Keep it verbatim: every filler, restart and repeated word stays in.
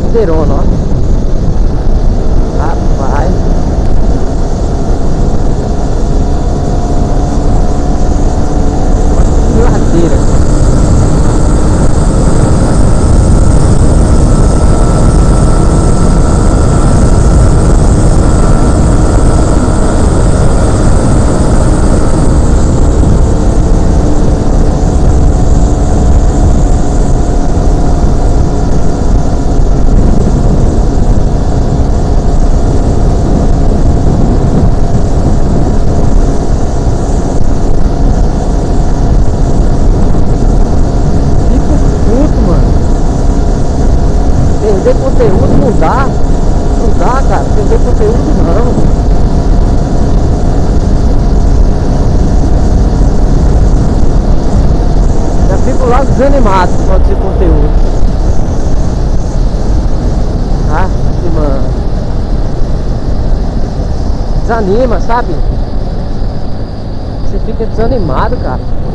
rasteirona, ó. Rapaz. Que ladeira. Perder conteúdo não dá. Não dá, cara. Perder conteúdo não. Já fico lá desanimado com esse conteúdo. Ah, que mano. Desanima, sabe? Você fica desanimado, cara.